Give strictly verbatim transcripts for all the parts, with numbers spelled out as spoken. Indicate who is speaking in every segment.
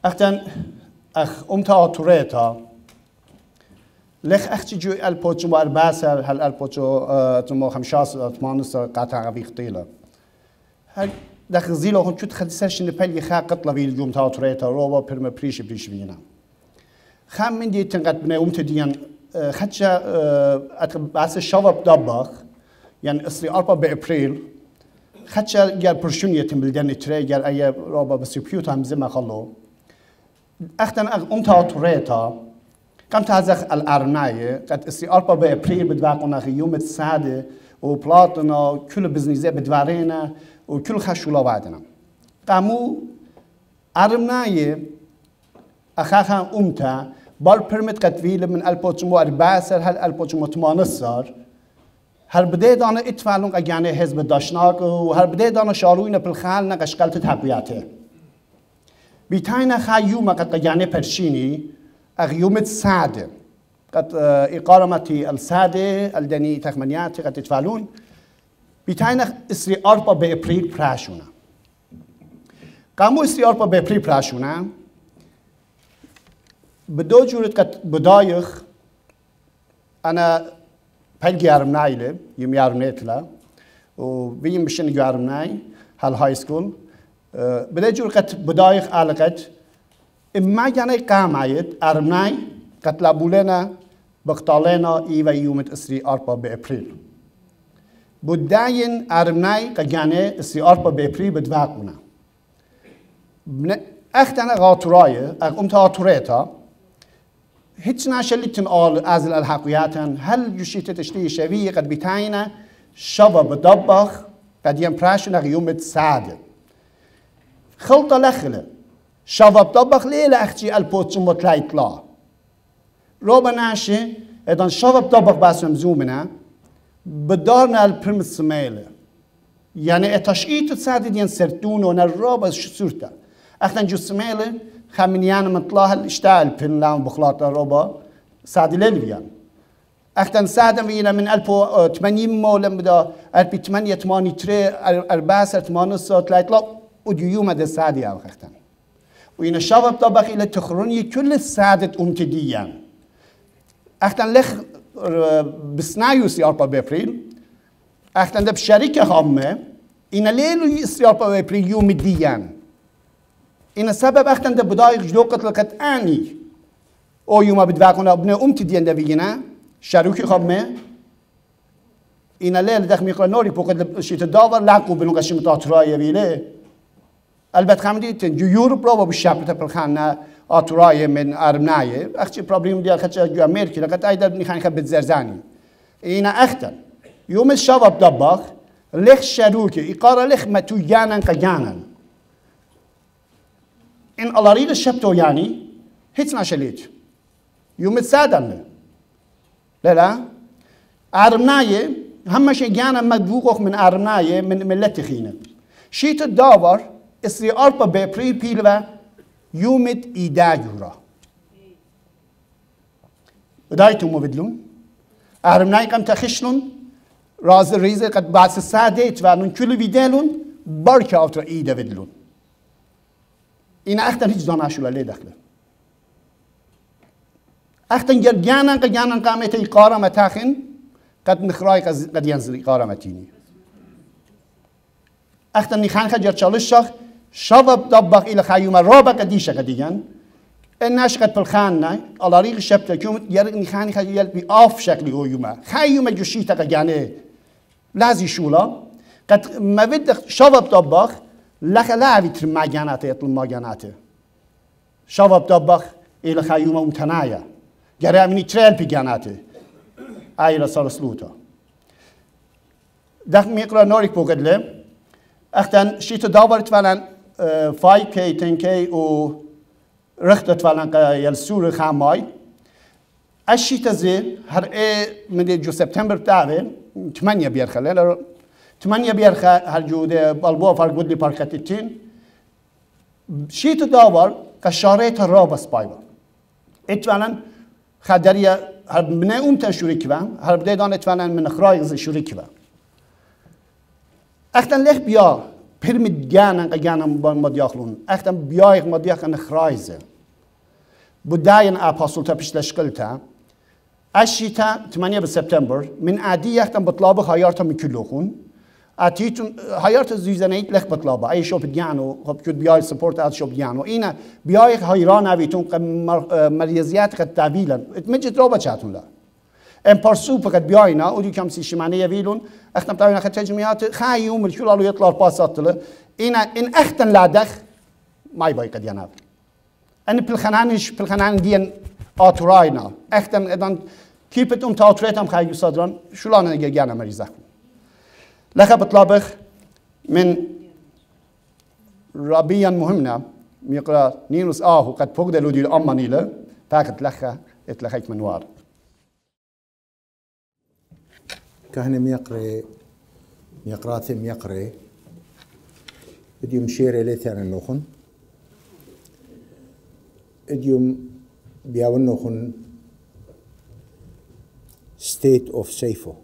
Speaker 1: اختن اخ امتا توريتا لخ اختي جو البوتشو بارباسر هل البوتشو تمو خمشاس ثمانيس قطع بيختيله هل داخل زيلو هم شو تخدي سرش نبالي خا قطلة في اليوم تا توريتا روبا برما بريش بريش فينا خام من دي تنقد بنا امتا ديان خدشا بس الشباب دبخ يعني اصلي أربعة بأبريل خدشا جال برشونية تمبلدان تري جال أي روبا بس يبيوت هم زي ما خلو أختن أمتا توريتا كم تازخ الأرناية قد اصلي أربعة بأبريل بدواقنا في يوم السادة وبلاطنا كل بزنيزة بدوارينا وكل خشولا بعدنا قامو أرناية أخاها أمتا بال برمت قتويل من البوتشمو أربعسر هل البوتشمو تمانسر هل بدأ دانا اتفعلون أجاني حزب داشناك وهل بدأ دانا شاروين بالخال نقشقلت تحقياته بيتاينا خايوما قد أجاني برشيني أغيومت سادة قد إقارمتي السادة الدني تخمنياتي قد تتفعلون بيتاينا إسري أربعة بأبريل براشونا قامو إسري أربعة بأبريل براشونا بدو جورت قد بدايخ أنا بلغي أرمناي له يوم يارمنيت له وبيم بشن يارمناي هال هاي سكول بدو جورت قد بدايخ على قد إما يعني قامعيد أرمناي قد لابولنا بقتالنا إيوا يوم إسري أربعة بأبريل بداين أرمناي قد يعني إسري أربعة بأبريل بدواقنا أختنا غاطراية أقومت غاطريتا هيتش ناشلي تنقال أزل الحقياتن هل يشيت تشتي شبيه قد بتاينا شباب دبخ قد ينبراشنا يوم سادة خلطة لخلة شباب دبخ ليلة أختي البوتشم وطلعت لا روبا ناشي إذن شباب دبخ بس مزومنا بدارنا البرمس سميلة يعني اتشقيت تساعد دين سرتون ونالروبا شسورتا أختن جو سميلة خمينيان مطلع الاشتعال بين لام بخلاط الروبا سعد للفيان أختن سعد فينا من ألف ثمانين مولم بدا ألف ثمانية ثمانية تري أربعة ثمانية صوت لا يطلع وديوم هذا سعد يا أختن وين الشباب طبق إلى تخروني كل السعادة أمتديا أختن لخ بسنايو سيارة بأبريل أختن ده بشركة خامة إن ليلو سيارة بأبريل يوم الديان إن السبب أختن ده بدايق جلوقت لقد آني أو يوم بدواقنا ابن أمتي ديان ده بيجينا شاروكي خمه إن الليل دخل ميقرا نوري بوقت شيت الداور لاقو بنو قشم تاترايا بيله البته خمدي تنجو يوروب رو بالشاب تبرخنا آترايا من أرمناية أختي بروبلم ديال خدش جو أمريكا لقد أيضا نخان خب بتزرزاني إن أختن يوم الشباب دباخ لخ شاروكي إقارة لخ ما تو جانا كجانا إن الله ريد الشبتو يعني هيت ناشليت يوم السادن لا لا أرمناية هم شيء جانا مدبوق من أرمناية من ملة خينة شيت الداور إسري أربعة بأبريل بيلوا يومت إيدا جورا دايتو مبدلون أرمناية كم تخشلون راز الرئيس قد بعد السادة وانون كل فيدالون بركة أوتر إيدا بدلون این اختن هیچ دانشجو لی داخله. اختن گر جانن که جانن قامت ایقارا متاخن قد نخرای قد ینزل ایقارا متینی. اختن نخان خجر چالش شخ شباب دبق إلى خيوم رابع قديشة قديان الناس قد بالخان نه على ريق شبت كيوم يرق نخان خجل بآف شكل هو يوما خيوم جوشيتا قجانه لازم شولا قد ما بده شباب دبق لخ لا بيتر ماجاناته يطل ماجاناته شباب دبخ إلى خيوم متنايا جرى مني تريل بيجاناته أيلا صار سلوتا دخ ميقرا نوريك بوجدله أختن شيت داورت فلان فاي كي تن كي و رختت فلان يلسور خاماي الشيت زي هر إيه من جو سبتمبر تاعه ثمانية بيرخله ثمانية بيرخ هالجودة بالبوا فرق بدي باركتين شيت داور كشاريت الرابس بايبا اتفعلا خدرية هر من أمتى شريك بام هر بدي دان اتفعلا من خرايز شريك بام اختن لخ بيا بيرمد جانا جانا مدياخلون أختم بيايق مدياخن خرايزة بداين أباصلتا بشلشكلتا الشتاء ثمانية بسبتمبر من عادي أختم بطلابة خيارتها من كلهم أتيتون خيارت الزيزانيت لخ بطلابة أي شو بديانو خب كود بياي سبورت أت شو بديانو إينا بيايق خيران أبيتون مريزيات قد تعبيلا اتمجد روبا شاتون لا ام بارسو فقد بياينا ودي كم سي شمانية فيلون أختم تاوينا خد تجميعات خاي يوم الشو لالو يطلع الباسات له إنا إن أختن لا دخ ما يباي قد يناب أنا بالخنانش بالخنان دين آتوراينا أختن إذن كيبتهم تاوتريتهم خاي يصدران شو لانا نجي جانا مريزة لخا بطلابخ من ربيا مهمنا ميقرا نينوس آه وقد فوق دلودي الأماني له فاقت لخا اتلخيك من وار
Speaker 2: كهنة ميقرا ميقراتي ميقرا اديوم شيري ليتان النوخن اديوم بياو النوخن state of سيفو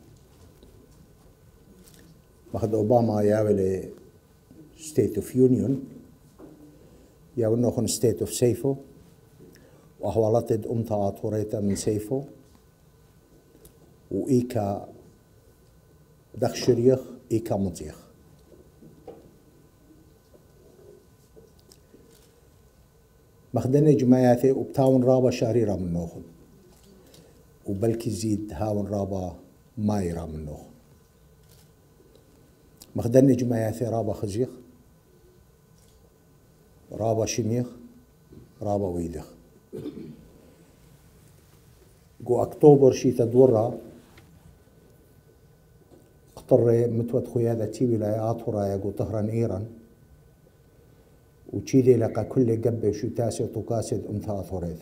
Speaker 2: مخد أوباما ياولي state of union ياو النوخن state of سيفو وحوالتد أمتا عطوريتا من سيفو وإيكا دخ شريخ إيكا مطيخ مخدني جماياتي وبتاون رابا شاريرا من نوخن وبلكي زيد هاون رابا مايرا من نوخن مخدني جماياتي رابا خزيخ رابا شميخ رابا ويدخ جو أكتوبر شي تدورا اقتر متوت خيادة تي ولايات ورايا جو طهران إيران وتشيدي لقى كل قبة شو تاسي وطقاسد أمثا أثوريث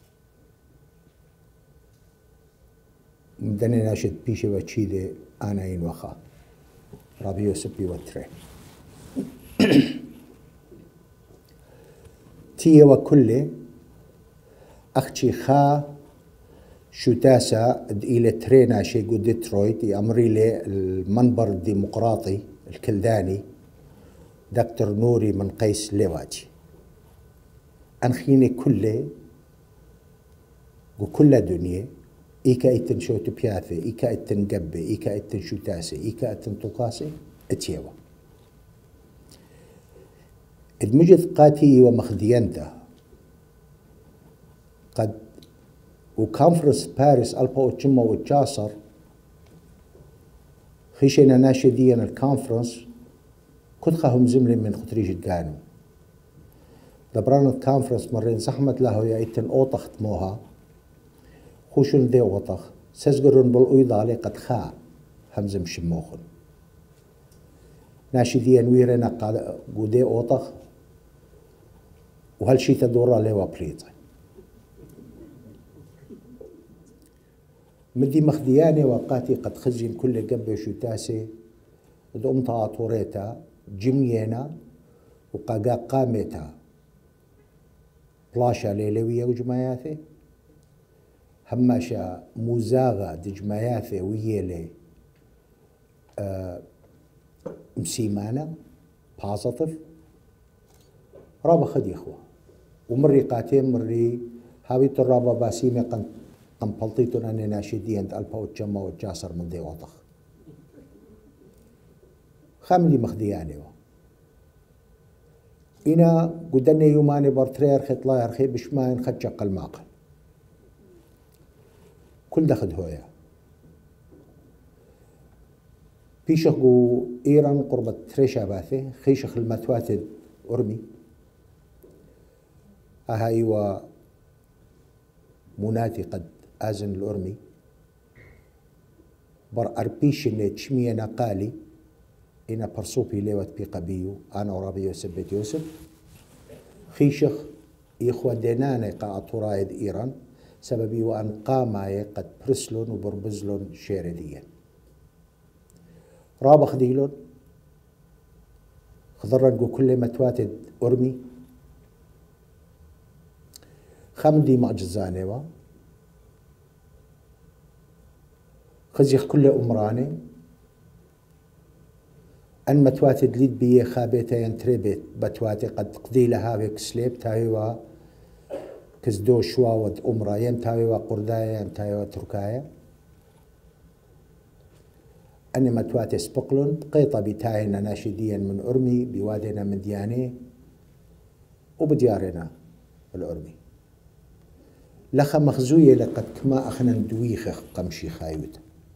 Speaker 2: مدني ناشد بيشي وتشيدي أنا إن وخا رابيو سبي وتري تي وكل أختي خا شو تاسا إلى ترينا شي جو ديترويت يأمري لي المنبر الديمقراطي الكلداني دكتور نوري من قيس لواجي أنخيني كله وكل دنيا إيكا إتن شو تبياثي إيكا إتن قبي إيكا إتن شو تاسي إيكا إتن طقاسي اتيوا ادمجت قاتي ومخديانتا قد وكونفرنس باريس ألبا وتشما وتشاصر خيشينا ناشديا الكونفرنس كنت خاهم زملي من خطريج القانو دبران الكونفرنس مرين زحمت له يا إتن أوطخ تموها خوشون دي أوطخ سزقرون بالأيضالي قد خا همزم شموخن ناشديا ويرنا قاد قودي أوطخ وهالشي تدورا ليوا بريطة مدي مخدياني وقاتي قد خزين كل قبة شو تاسي ودومتا طوريتا جمينا وقاقا قامتا بلاشا ليلوية وجماياثي هماشا مزاغة دجماياثي ويلي آه مسيمانة بازطف رابا خدي اخوة ومري قاتين مري هاويت الرابا باسيمي قن قنبلطيتون أني ناشدين ألبا وتشما وتجاسر من دي وطخ خاملي مخدياني و إنا قدني يوماني برترير خيط لا يرخي بشماين خد شق الماقل كل دخد هويا بيشخ قو إيران قربة تريشا باثي خيشخ المتواتد أرمي أهاي و مناتي قد آزن الأرمي بر أربيش إن تشمية نقالي إنا برصوبي ليوت بيقبيو أنا ورابي يوسف بيت يوسف خيشخ إخوة ديناني قا أطرايد إيران سببي وأن قاماي قد برسلون وبربزلون شيرديا رابا خديلون خضرنقو كل متواتد أرمي خمدي معجزاني و خزيخ كل أمراني أن متواتي دليد بيه خابيتا ينتربت بتواتي قد قدي لها بيك سليب تاويوا كزدو شوا ود أمرا ينتاويوا قردايا ينتاويوا تركايا أني متواتي سبقلون قيطة بتاعنا ناشديا من أرمي بوادنا من دياني وبديارنا الأرمي لخا مخزوية لقد كما أخنا ندويخ قمشي خايوت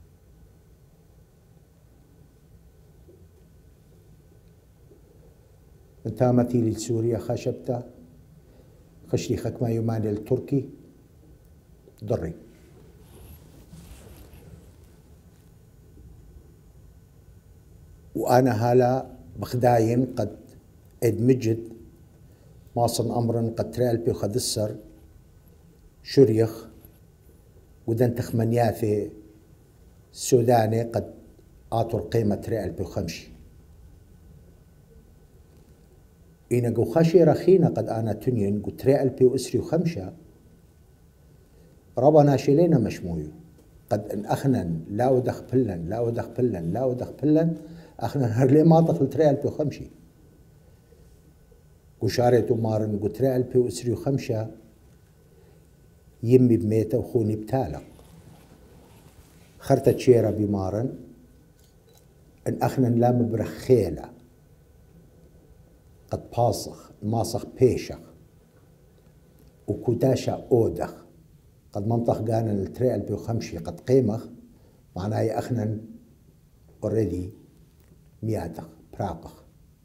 Speaker 2: انتامتي لسوريا خشبتا خشري خكما يمان التركي ضري وأنا هلا بخداين قد ادمجد ماصن أمرا قد ترالبي وخدسر شريخ ودن تخمنياثي السوداني قد آتوا القيمة ترالبي وخمشي إنا قو خشي رخينا قد أنا تنين قو ترالبي وإسري وخمشة ربنا شلينا مشمويو قد ان أخنن لا ودخ بلن لا ودخ بلن لا ودخ بلن أخنن هرلي ما دخل ترالبي وخمشي وشاريتو مارن قو ترالبي وإسري وخمشة يمي بميتة وخوني بتالق خرطة شيرة بمارن ان أخنن لا مبرخيلة قد باصخ ماسخ بيشخ وكوتاشا أودخ قد منطق قانا التريال بيو خمشي قد قيمخ معناه أخنن اوريدي مياتخ براقخ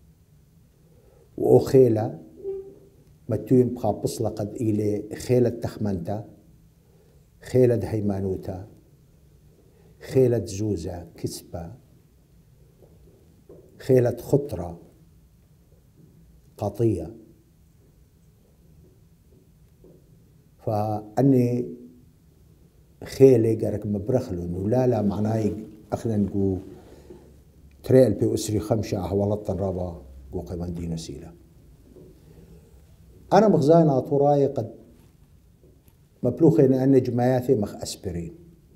Speaker 2: وأخيلة متوين بخا بصلة قد إلي خيلة تخمنتا خيلة هيمانوتا خيلة زوزة كسبة خيلة خطرة قطية فأني خيلي قارك مبرخلون ولا لا معناه أخنا نقول تريل بي أسري خمشة أحوالطن رابا قو قيمان دينو سيلة أنا مخزاين أطوراي قد مبلوخين أن جماياثي مخ أسبرين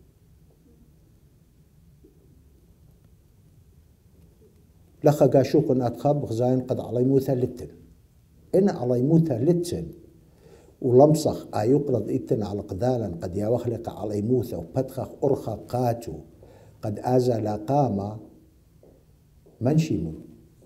Speaker 2: لخا قاشوق أن أتخاب مخزاين قد علي موثى لتن إن علي موثى لتن ولمصخ أيقرض إتن على قذالا قد يوخلق علي موثى وبدخخ أرخى قاتو قد آزى لاقامة منشيمون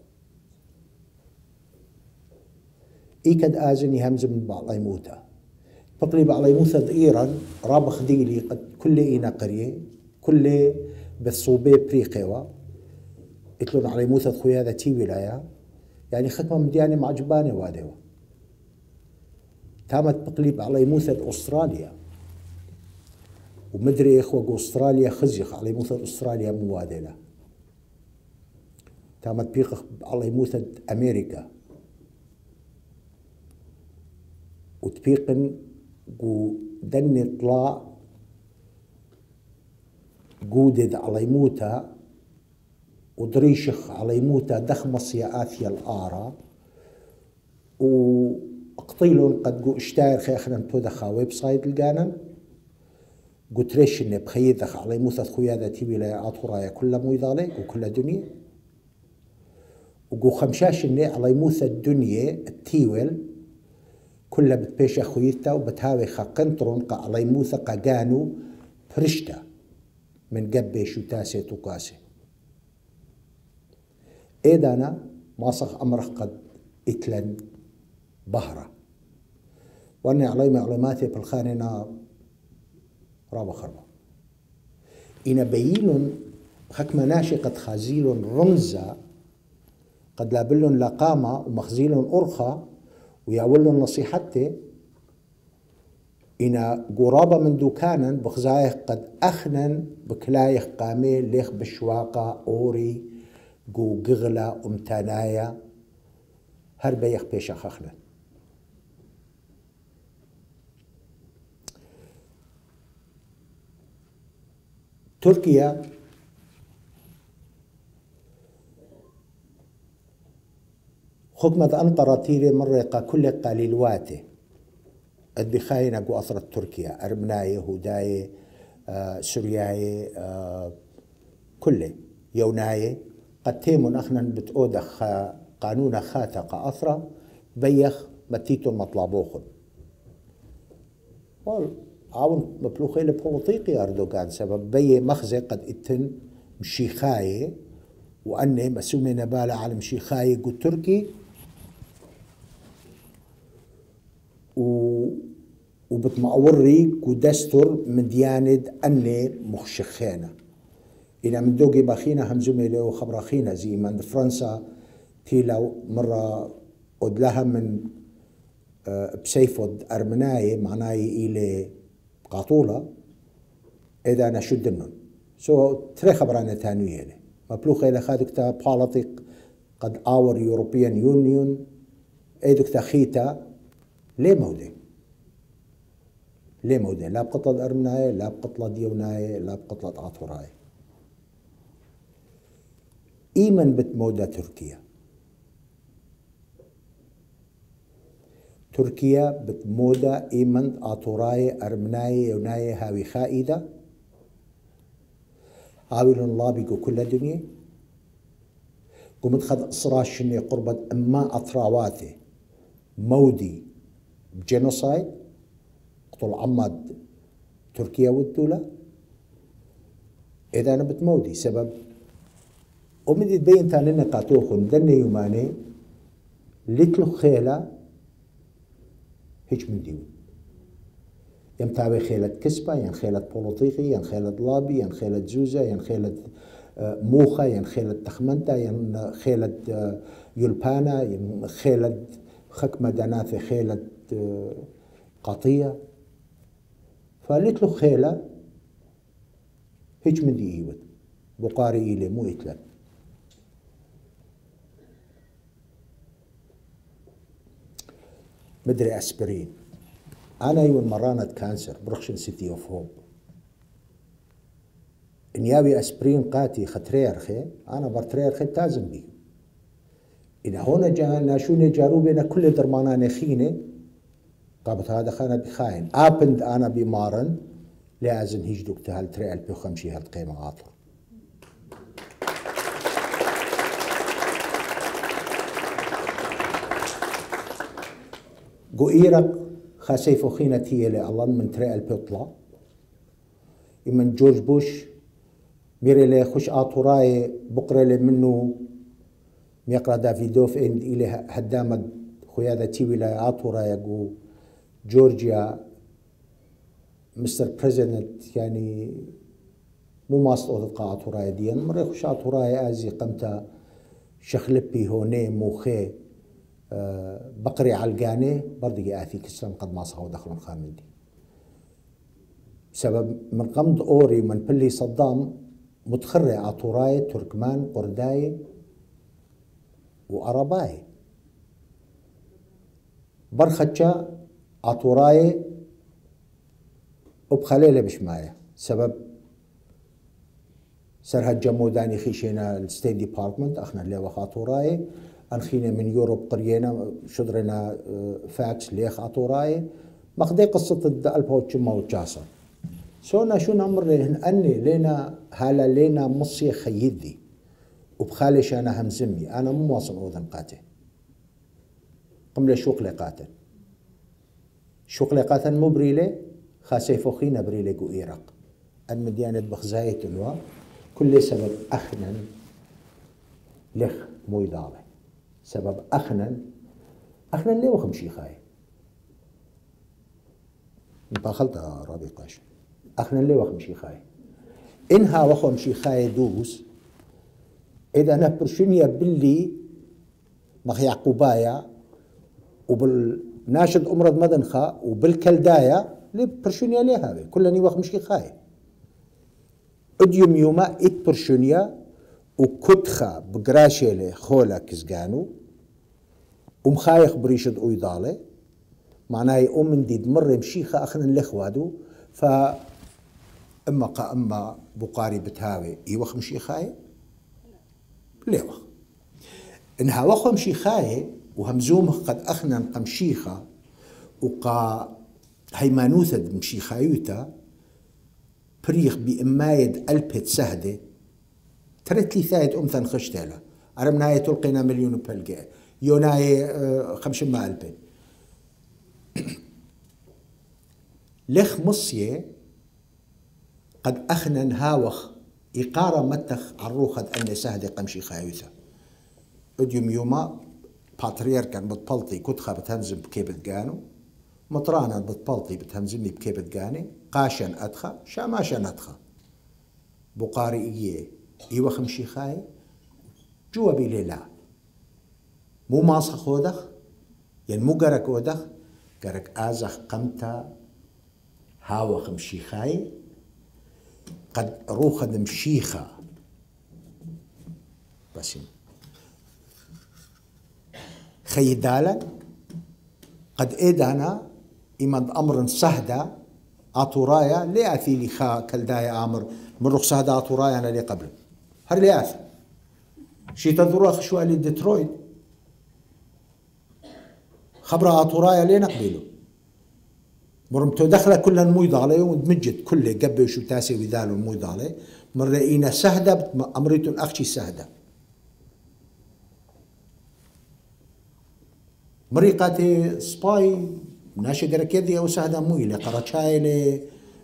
Speaker 2: إيكد آزني همز من بعلي موثى بقلي بعلي موثى ضئيرا راب خديلي قد كل إينا قرية كل بالصوبي بريقوا اتلون علي موثى خويا ذا تي ولاية يعني ختمة مدياني معجباني واديوا تامت بقليب علي موثى أستراليا ومدري إخوة أستراليا خزيخ علي موثى أستراليا موادلة تامت بيقخ علي موثى أمريكا وتبيقن قو دني طلع قودد علي موتى ودريشخ علي موتى دخمص يا آثيا الآرة وقطيلون قد قو اشتاير خيخنا نتودخا ويب سايت القانا قو تريشن بخيدخ علي موتى خويا ذا تيبي لا أطورايا كل مويضالي وكل دنيا وقو خمشاشن علي موتى الدنيا التيول كلها بتبيش أخويتا وبتهاوي خا قنطرون قا علي موثى قا قانو فرشتا من قبي شو تاسي تقاسي إيدانا ماصخ أمرخ قد إتلن بهرة وأني علي معلوماتي بالخاننا رابا خربا إنا بييلون حكما ناشي قد خازيلون رمزة قد لابلون لقامة ومخزيلون أرخى ويقولون نصيحتي إنا قرابة من دوكانا بخزايخ قد أخنن بكلايخ قامي ليخ بشواقة أوري قو قغلة أمتانايا هر بيخ بيشخ أخنن تركيا حكمة أنقرة تيري مرقة كل قليلواته قد بخاينة قو أثرت تركيا أرمناي هوداي آه سورياي آه كله يوناي قد تيمون أخنا بتأودخ قانون خاتا قأثرة بيخ متيتون مطلبوخن عاون مبلوخي لبوليطيقي أردوغان سبب بي مخزي قد اتن مشيخاي وأني مسومي نبالة على مشيخاي قو تركي و وبتمأوري قو دستور من دياند أني مخشخينا إذا من دوغي باخينا همزومي لو خبراخينا زي من فرنسا تيلا مرة أدلها من بسيفود أرمناي معناي إلى قاطولة إذا أنا شدنن سو تري خبرانا تانوية لي مبلوخة إلى خادكتا بوليتيك قد آور يوروبيان يونيون إيدكتا خيتا ليه مودي ليه مودي لا بقطلة أرمناي لا بقطلة ديوناي لا بقطلة قاطوراي إيمن بتمودة تركيا تركيا بتمودا إيمن آطوراي أرمناي يوناي هاوي خائدة هاوي لنلابيقو كل الدنيا قمت خذ إصراش شني قربة أما أطراواتي مودي بجينوسايد قتل عمد تركيا والدولة إذا أنا بتمودي سبب ومدي تبين تانينا قاتوخن دني يوماني لتلو خيلة هيك من ديون يمتابع خيلة كسبة ين خيلة بوليطيقي ين خيلة لابي ين خيلة زوزة ين خيلة موخة ين خيلة تخمنتا ين خيلة يلبانا ين خيلة خكمة دناثي خيلة قطية فلتلو خيلة هيك من ديون بقاري إلي مو إتلك مدري أسبرين أنا يوم مرانة كانسر برخشن سيتي أوف هوب إن يابي أسبرين قاتي خطريرخي أنا برتريرخي تازم بي إذا هنا جا ناشوني جاروبنا كل درماناني خيني قابت هذا خانا بخاين آبند أنا بمارن لازم هيجدوك تهال تري ألبي وخمشي هالقيمة عاطر قو إيرق خاسيفو خينتي الله من تري البيطلع من جورج بوش ميري لي خش آطوراي بقري لي منه ميقرا دافيدوف إند إلي هدامد خويا تيوي لا آطوراي قو جورجيا مستر بريزيدنت يعني مو ماست أوضقا آطوراي ديان مري خش آطوراي آزي قمتا شخلبي هوني موخي أه بقري علقاني برضه آثي كسلم قد ما صهو دخل خامدي بسبب من قمد أوري من بلي صدام متخري عطوراي تركمان قرداي وأرباي برختشا عطوراي وبخليلة بشماية سبب سرها الجموداني خيشينا الستيت ديبارتمنت أخنا اللي وخاطوراي أنخينا من يوروب قرينا شدرنا فاكس ليخ عطوراي مقدي قصة البوتش موتشاسا سونا شو نمر لهن أني لينا هالا لينا مصي خيدي وبخالش أنا همزمي أنا مو واصل أوذن قاتل قم لي شوق لي قاتل شوق لي قاتل مو بريلي خاسي فوخينا بريلي قو إيرق المديانة بخزاية الوا كل سبب أخنا لخ مو يضالي سبب أخنا أخنا ليه وخمشي خاي انطاخلت رابي قاش أخنا ليه وخمشي خاي إنها وخمشي خاي دوس إذا أنا برشنيا باللي مخ يعقوبايا وبالناشد أمرض مدنخا وبالكلدايا ليه برشنيا ليه هذا كلني وخمشي خاي أديوم يوما إت برشنيا وكتخا بقراشيلي خولا كزقانو ومخايخ بريشد ويضالي معناه أم ديد مر مشيخة أخنا الإخوادو ف أما قا أما بقاري بتهاوي يوخ مشيخاي ليوخ إنها وخ مشيخاي وهمزومه قد أخنا قمشيخة وقا هيمانوثد مشيخايوتا بريخ بإمايد ألبت سهدة ترت لي ثايت أمثا خشتلا أرمنا تلقينا مليون بلقى يوناي خمس ما ألبي لخ مصيه قد أخنا نهاوخ إقارة متخ عروخة أن سهدي قمشي خايثة أديم يوما باتريركا بتبلطي كتخة بتهمزم بكيبت جانو مطرانا بتبلطي بتهمزمني بكيبت جاني قاشن أدخى شاماشن أدخى بقاري إيه إيوة خمشي خاي جوا بيلي لا مو ماسخ خودخ ين مو قرك ودخ قرك آزخ قمتا هاو خمشي خاي قد روخ مشيخة بس خيدالا قد إيدانا إمد أمر سهدا أطورايا لي أثي لي خا كالدايا أمر من رخ سهدا أطورايا أنا لي قبل هر لي أثي شي تدرخ شو قال ديترويت خبر أطورايا لي نقبله مرمتو دخله كل المويض عليه ودمجت كله قبل شو تاسي وذال المويض عليه مرئينا سهدة أمريتون أخشي سهدة مريقاتي سباي ناشي قركيدي أو سهدة مويلة قرشاي لي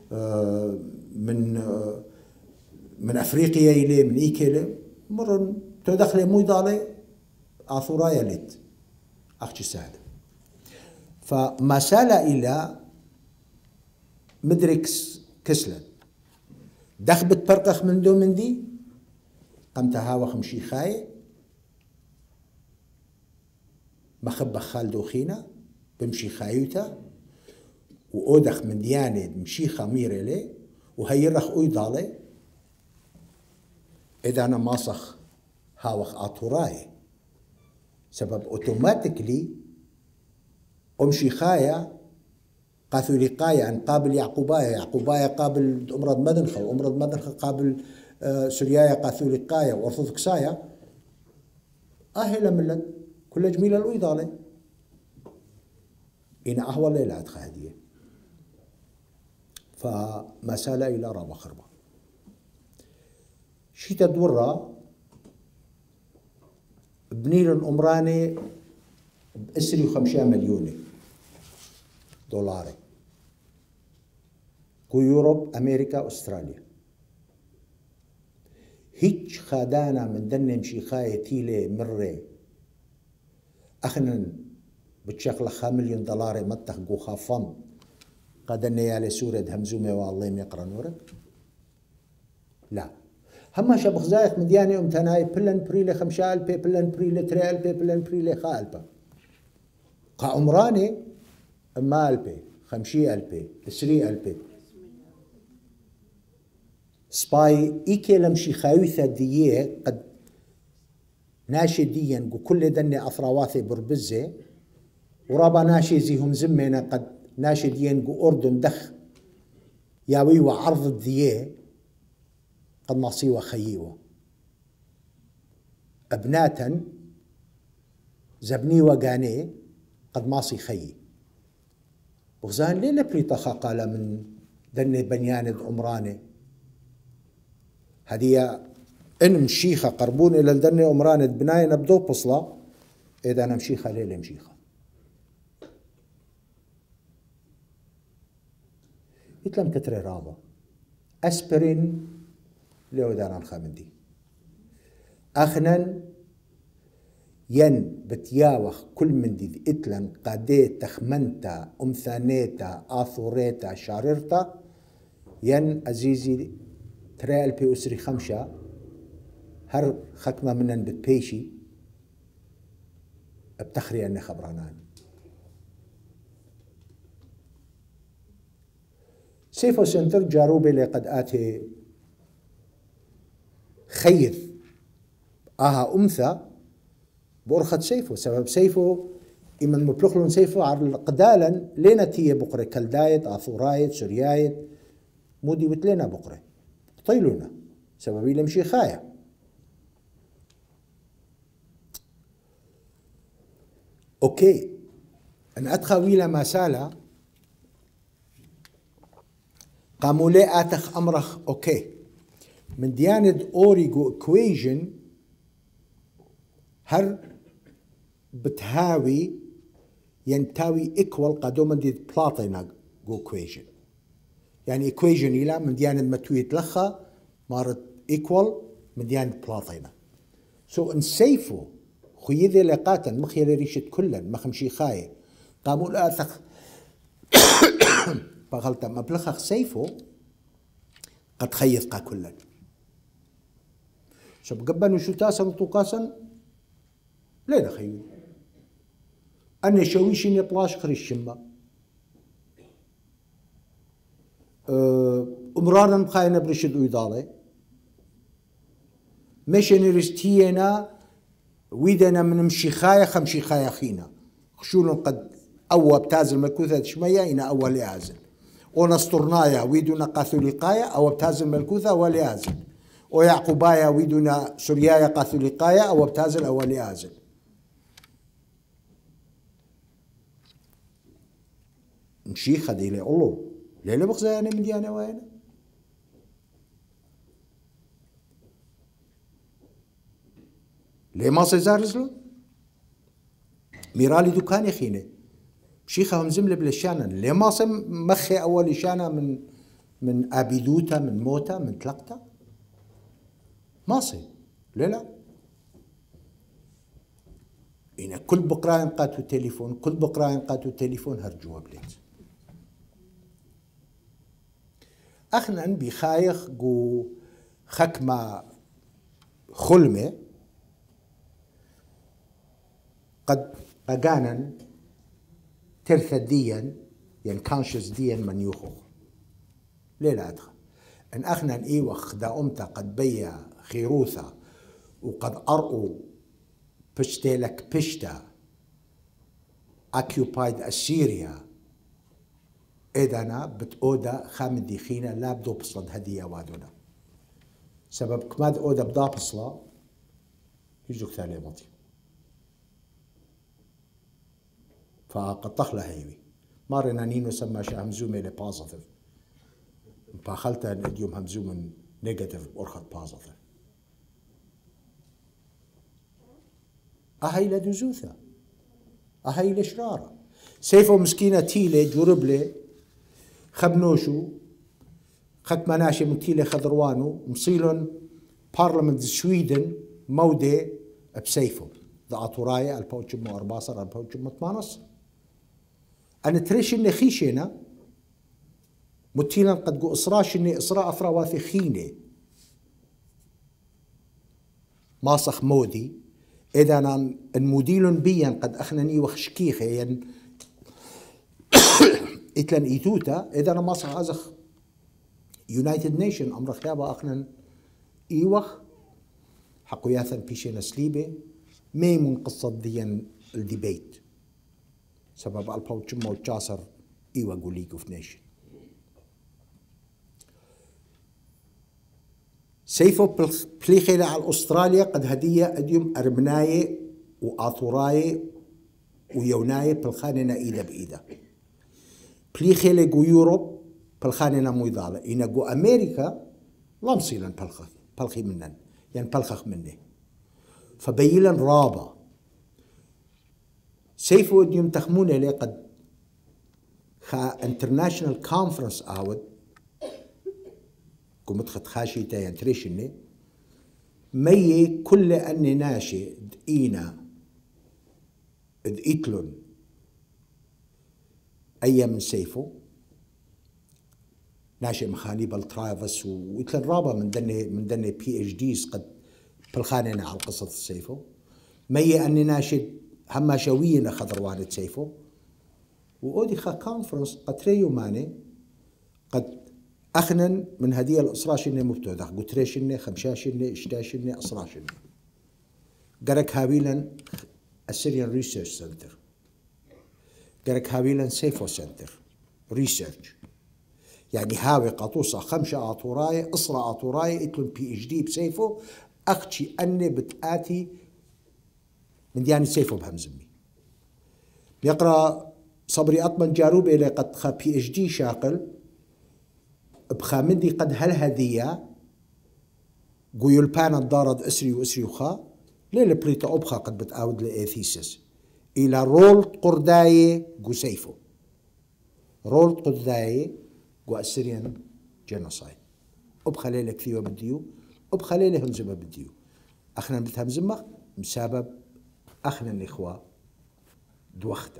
Speaker 2: من من أفريقيا إلي من إيكيلي مرن تدخله مويض عليه أثورايا ليت أخشي سهدة فما سال إلى مدركس كسلت دخبت برقخ من دو من دي قمت هاوخ خمشي خاي مخبخ خالدو خينا بمشي خايوتا وأودخ من دياني مشي خمير لي وهيرخ أويضالي إذا أنا ماسخ هاوخ آطوراي سبب أوتوماتيكلي أمشي خايا قاثوليقايا عن قابل يعقوبايا يعقوبايا قابل أمرض مدنخة وأمرض مدنخة قابل سوريايا قاثوليقايا وأرثوذكسايا أهلا ملت كل جميلة الويضالي إن أهوى الليلة أدخى هدية فما سال إلى رابع خربة شي تدورا بنيل الأمراني بأسري وخمسة مليوني دولاري كو يوروب أمريكا أستراليا هيج خادانا من دنم شي خاية تيلي مري أخنا بتشغل خا مليون دولاري متخ جو خافم قدني يالي سورة همزومي والله يقرا نورك لا هما شبخ زايق مدياني ام تناي بلن بريلي خمسة ألبي بلن بريلي تري ألبي بلن بريلي خا ألبا قا عمراني اما ألبي خمسة ألبي تسري ألبي سباي إيكي لمشي خاويثة ديه قد ناشي ديا كل دني أثرواثي بربزة ورابا ناشي زيهم زمينا قد ناشي ديا قو أردن دخ ياوي وعرض الديه قد مصيوة خيوة أبناتا زبني وقاني قد ماصي خيي وغزان ليه لبريطخا قال من دني بنياند أمراني هدية إن مشيخة قربون إلى الدني أمراند بناية نبدو بصلة إذا أنا مشيخة ليه مشيخة يتلم كتري رابا أسبرين ليه دانا الخامندي أخنن ين بتياوخ كل من دي إتلن قاديت تخمنتا أمثانيتا آثوريتا شاررتا ين أزيزي تريال بي أسري خمسة هر خكمة منن بتبيشي بتخري أني خبرانان سيفو سنتر جاروبي اللي قد آتي خيث آها أمثى بورخة سيفو سبب سيفو إما مبلغلون سيفو على قدالا لينا تيه بقرة كالدايت آثورايت سوريايت مودي وتلينا بقرة طيلونا سببي لمشي خايا أوكي أنا أتخوي لما سالا قاموا لي آتخ أمرخ أوكي من ديانة أوريغو إكويجن هر بتهاوي ينتاوي إكوال قدوما دي بلاطينا جو إكويجن يعني إكويجن إلى من ديانة متوية لخا مارت إكوال من ديانة بلاطينا سو so انسيفو خيذي لقاتا مخيل ريشة كلا مخمشي خاي قاموا الآثخ بغلطة مبلغ سيفو قد خيث كلا شب قبنوا شو تاسا وطوقاسا ليه خيو أنا شويشيني بلاش خري الشمة أمرانا مخاينا برشد ويضالي مشيني رستينا ويدنا من مشيخايا خمشيخايا خينا خشولن قد أو بتازل ملكوثة شمية إنا أول يازل ونسطرنايا ويدنا قاثوليقايا أو بتازل ملكوثة أول يازل ويعقوبايا ويدنا سوريايا قاثوليقايا أو بتازل أول يازل مشيخة دي لي الله ليه لا بغزا أنا من ديانا وين ليه ما سيزارزلو ميرالي دكاني خينه شيخة هم زملة بلشانا ليه ما صم مخي أول شانا من من أبيدوتا من موتا من تلقتا ما صي ليه لا إن كل بقرة ينقاتوا التليفون كل بقرة ينقاتوا التليفون هرجوا بليت أخنا بخايخ جو خكمة خلمة قد أجانا ترث ديا يعني كانشس ديا من يخو ليه لا أدخل إن أخنا إيوخ دا أمتا قد بيا خيروثا وقد أرقوا بشتيلك بشتا occupied أسيريا إذانا بتأودا خامد دي خينا لا بدو بصلد هدية وادونا سبب كماد أودا بدا بصلا يجوك ثاني مطي فقد تخلى هيوي مارنا نينو سمى شا همزومي لبازيتيف فخلتا اليوم همزوم نيجاتيف أرخد بازيتيف أهي لدوزوثا أهي لشرارة سيفو مسكينة تيلي جوربلي خبنوشو خد مناشي من تيلي خضروانو مصيلون بارلمنت سويدن مودي بسيفو ذا عطورايا البوتشم مو أرباصر البوتشم مو تمانص أنا تريش إني خيشينا متيلا قد قو إصراش إني إصراء أفرا واثي خيني ماسخ مودي إذا أنا الموديلون بيا قد أخنني وخشكيخي ين إتلن إيتوتا إذا أنا ماسخ أزخ يونايتد نيشن أمر خيابا أخنن إيوخ حقو ياثن بيشينا سليبي ميمون قصة ديان الديبيت سبب البوتشم والجاسر إيوا قو ليج اوف نيشن سيفو بليخيلة على أستراليا قد هدية أديم أرمناي وآثوراي ويوناي بالخاننا إيدا بإيدا بليخيلة قو يوروب بالخاننا مويضالة إنا قو أمريكا لامصيلا بالخ بالخي منن يعني بالخخ مني فبيلا رابا سيفو أديم تخمون لي قد خا انترناشنال كونفرنس آود قمت خد خاشي تاين تريشني مي كل أني ناشي دقينا دقيتلون أي من سيفو ناشي مخاني بالترايفس ويتلن رابا من دني من دني بي اتش ديز قد بالخاننا على قصة السيفو مي أني ناشي هما شوينا خضروانة سيفو وأودي خا كونفرنس قد ريو ماني قد أخنن من هدية الأسراشنة مبتودة قتريشنة خمشاشنة إشتاشنة أسراشنة قرك هاويلا السيريان ريسيرش سنتر قرك هاويلا سيفو سنتر ريسيرش يعني هاوي قطوصة خمسة أطوراي أسرة أطوراي إتلون بي إتش دي بسيفو أختي أني بتآتي من ديانة سيفو بهمزمي يقرأ صبري أطمن جاروب إلي قد خا بي إتش دي شاقل بخامدي قد هل هدية قويل بانا دارد أسري وأسري وخا ليلة بريتا أبخا قد بتعود لإيثيسس إلى رولت قرداية قو سيفو رولت قرداية قو أسريان جينوسايد أبخا ليلة كثيرة بديو أبخا ليلة همزمة بديو أخنا بتهمزمة بسبب أخنا الإخوة دوخته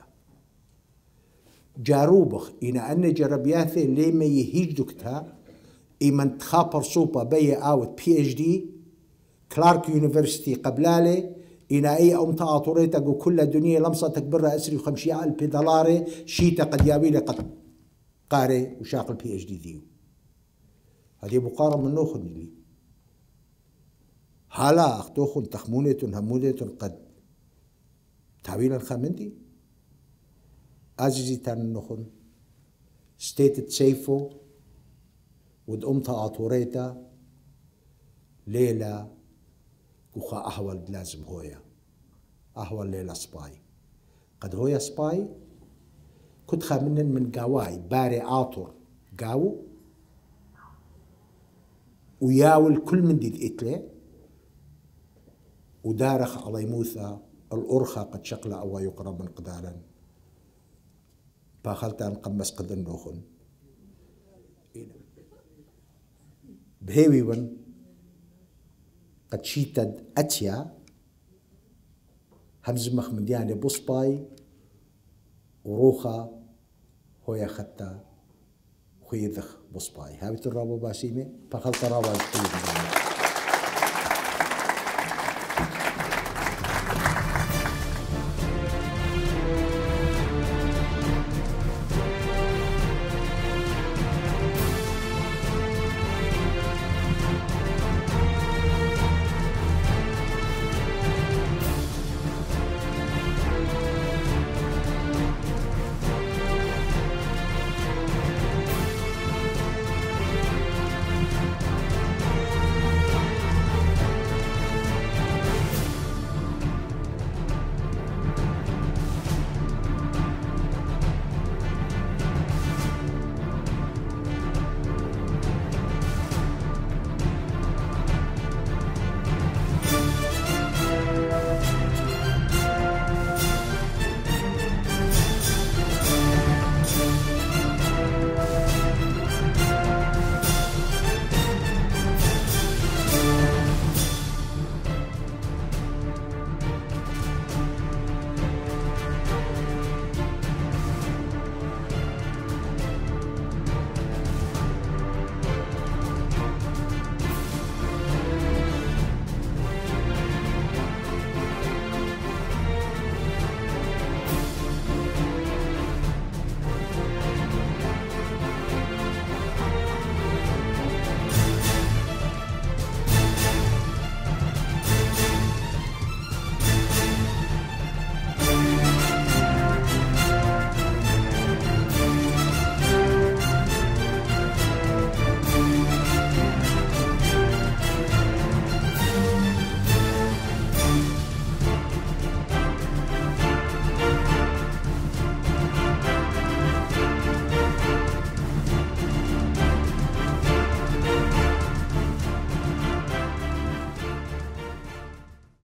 Speaker 2: جاروبخ إن أن جربياثي لما يهيجدكتها إيمان تخابر صوبة بي أوت بي إتش دي كلارك يونيفرسيتي قبلالي إن أي أم تعاطوريتا قو كل الدنيا لمسة تكبرها أسري وخمشي ألف دولار شيتا قد يابيلي قد قاري وشاق البي إتش دي ذيو هذه مقارنة من نوخن لي هلا أختوخن تخمونة همودة قد تعويلا خامندي أزيزي تان نوخن ستيتت سيفو ود أم تعاطوريتا ليلة وخا أحول لازم هويا أحول ليلة سباي قد هويا سباي كنت خامنن من قواي باري عاطر قاو وياول كل من دي إتلي ودارخ على موثى الأرخى قد شقل أو يقرب من قدالا باخلتان قمس قدن نوخن بهيوي ون قد شيتد أتيا همز مخمديان بوسباي وروخا هويا خطا خيذخ بوسباي هابت الرابو باسيمي فخلط رابو الخيذ